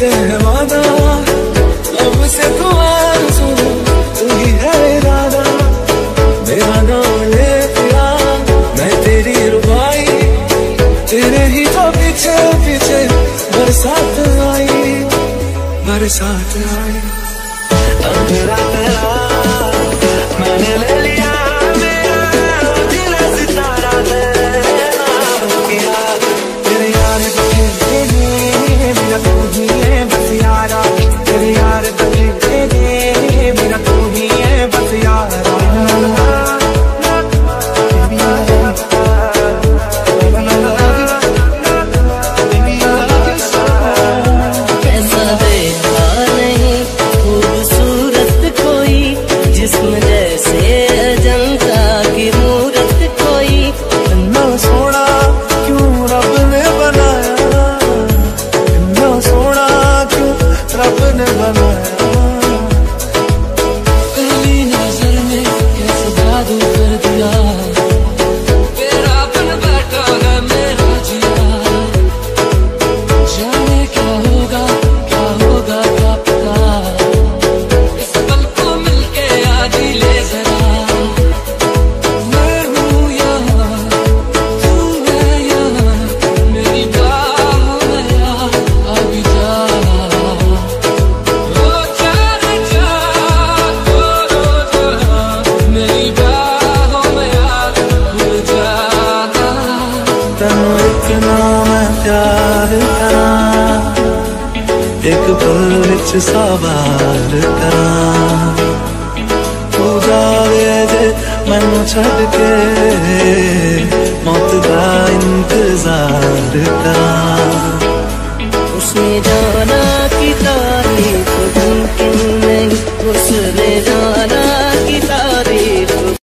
करते हैं वादा, अब से तू आरज़ू, तू ही है इरादा। मेरा नाम ले पिया, मैं तेरी रुबाई, तेरे ही तो पीछे पीछे बरसात आई, बरसात आई। अंधेरा तेरा मैंने ले लिया, मेरा दिल सितारा तेरा किया। तेरे यार बखेरे ने मेरा तू ही है बस यारा, तेरे यार बखेरे ने मेरा तू ही है बस यारा। एक पल विच सवार करा, तू जावे जे मैनू छड़ के, मौत दा इंतजार करा। उसने जाना